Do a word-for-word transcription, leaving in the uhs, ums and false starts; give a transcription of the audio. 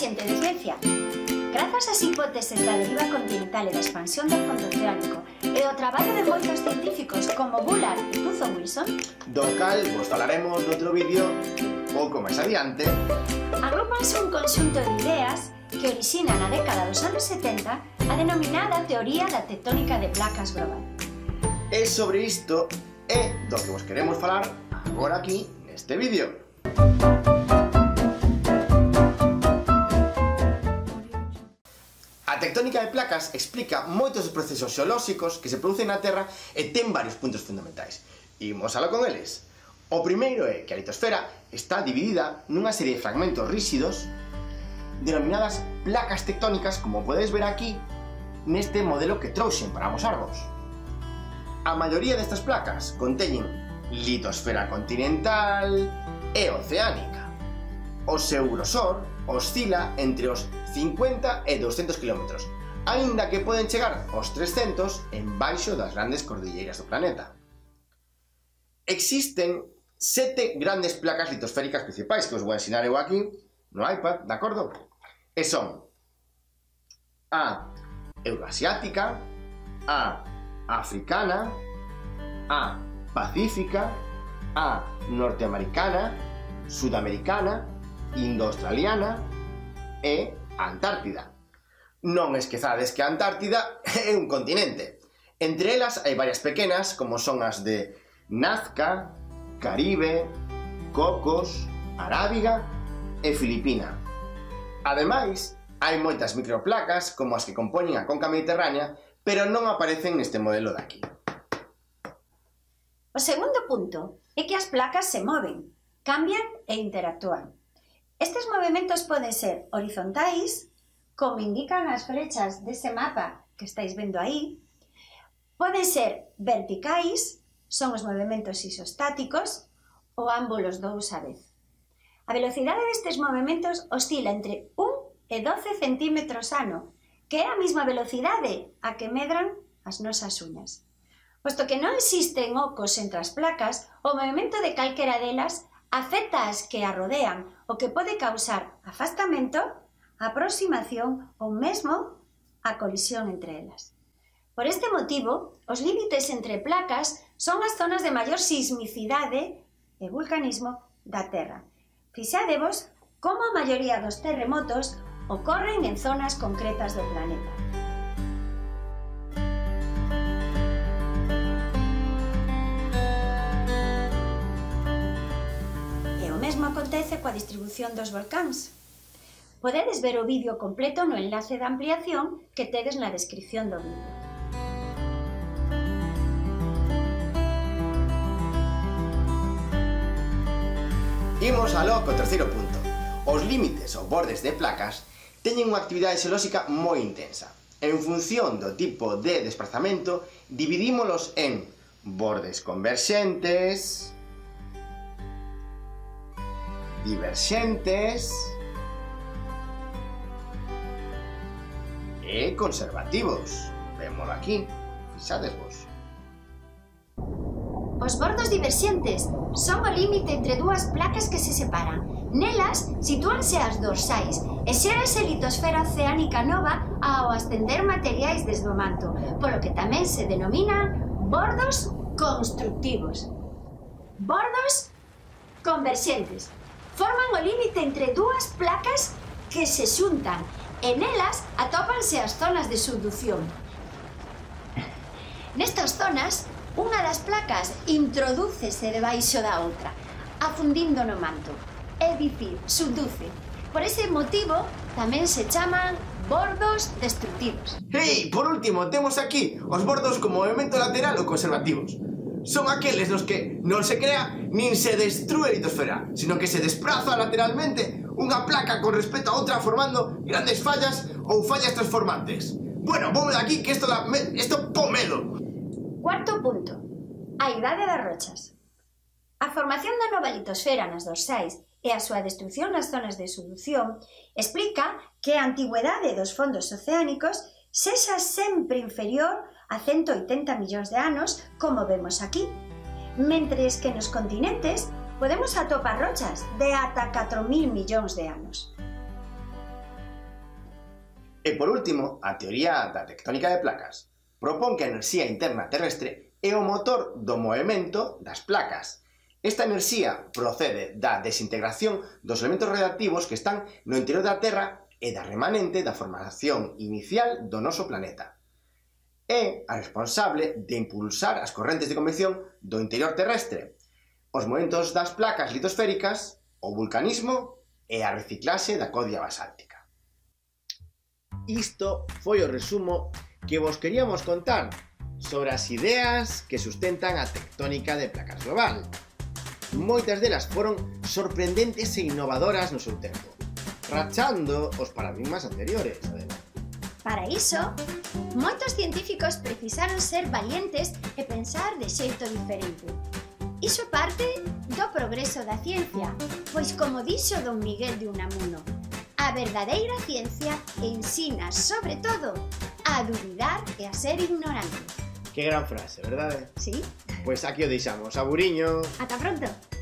xente de ciencia. Grazas ás hipóteses da deriva continental e da expansión do fondo oceánico e o traballo de moitos científicos como Bullard e Tuzo Wilson, do cal vos falaremos noutro vídeo pouco máis adiante, agrúpanse un conxunto de ideas que orixina na década dos anos setenta a denominada teoría da tectónica de placas global. E sobre isto é do que vos queremos falar agora aquí neste vídeo. A tectónica de placas explica moitos dos procesos xeolóxicos que se producen na Terra e ten varios puntos fundamentais. Imos aló con eles. O primeiro é que a litosfera está dividida nunha serie de fragmentos ríxidos denominadas placas tectónicas, como podedes ver aquí neste modelo que trouxen para amosarvos. A maioría destas placas conteñen litosfera continental e oceánica. O seu grosor oscila entre os cincuenta e douscentos kilómetros, aínda que poden chegar aos trescentos en baixo das grandes cordilleiras do planeta. Existen sete grandes placas litosféricas principais que os vou ensinar eu aquí no iPad, de acordo? E son a euroasiática, a africana, a pacífica, a norteamericana, sudamericana, indo-australiana e a Antártida. Non esquezades que a Antártida é un continente. Entre elas hai varias pequenas, como son as de Nazca, Caribe, Cocos, Arábiga e Filipina. Ademais, hai moitas microplacas como as que compoñen a conca mediterránea, pero non aparecen neste modelo de aquí. O segundo punto é que as placas se moven, cambian e interactúan. Estes movimentos poden ser horizontais, como indican as flechas dese mapa que estáis vendo aí, poden ser verticais, son os movimentos isostáticos, ou ambos os dous á vez. A velocidade destes movimentos oscila entre un e doce centímetros ano, que é a mesma velocidade a que medran as nosas uñas. Posto que non existen ocos entre as placas, o movimento de calquera delas afecta as que a rodean, o que pode causar afastamento, aproximación ou mesmo a colisión entre elas. Por este motivo, os límites entre placas son as zonas de maior sismicidade e vulcanismo da Terra. Fixadevos como a maioría dos terremotos ocorren en zonas concretas do planeta. Acontece coa distribución dos volcáns. Podedes ver o vídeo completo no enlace de ampliación que tedes na descripción do vídeo. Imos aló co terceiro punto. Os límites ou bordes de placas teñen unha actividade xeolóxica moi intensa. En función do tipo de desprazamento, dividímolos en bordes converxentes, diverxentes e conservativos. Vémolo aquí, fixadesvos. Os bordos diverxentes son o límite entre dúas placas que se separan. Nelas sitúanse as dorsais e xérase litosfera oceánica nova ao ascender materiais desde o manto, polo que tamén se denominan bordos constructivos. Bordos converxentes forman o límite entre dúas placas que se xuntan e nelas atópanse as zonas de subducción. Nestas zonas, unha das placas introdúcese debaixo da outra, afundindo no manto, é dicir, subduce. Por ese motivo, tamén se chaman bordos destructivos. E, por último, temos aquí os bordos con movimento lateral ou conservativos. Son aqueles nos que non se crea nin se destrúe a litosfera, sino que se despraza lateralmente unha placa con respecto a outra formando grandes fallas ou fallas transformantes. Bueno, vome de aquí que isto da isto pon medo. Cuarto punto. A idade das rochas. A formación da nova litosfera nas dorsais e a súa destrucción nas zonas de subducción explica que a antigüedade dos fondos oceánicos sexa sempre inferior a ciento oitenta millóns de anos, como vemos aquí, mentres que nos continentes podemos atopar rochas de ata catro mil millóns de anos. E por último, a teoría da tectónica de placas propón que a enerxía interna terrestre é o motor do movemento das placas. Esta enerxía procede da desintegración dos elementos radioactivos que están no interior da Terra e da remanente da formación inicial do noso planeta. É a responsable de impulsar as correntes de convección do interior terrestre, os movementos das placas litosféricas, o vulcanismo e a reciclaxe da codia basáltica. Isto foi o resumo que vos queríamos contar sobre as ideas que sustentan a tectónica de placas global. Moitas delas foron sorprendentes e innovadoras no seu tempo, rachando os paradigmas anteriores, ademais. Para iso, moitos científicos precisaron ser valientes e pensar de xeito diferente. Iso parte do progreso da ciencia, pois como dixo don Miguel de Unamuno, a verdadeira ciencia ensina, sobre todo, a dubidar e a ser ignorante. Que gran frase, verdade? Sí. Pois aquí o deixamos. Aburiño. Ata pronto.